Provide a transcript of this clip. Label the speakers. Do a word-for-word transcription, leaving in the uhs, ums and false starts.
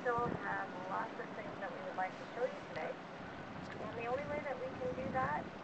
Speaker 1: still have lots of things that we would like to show you today. And the only way that we can do that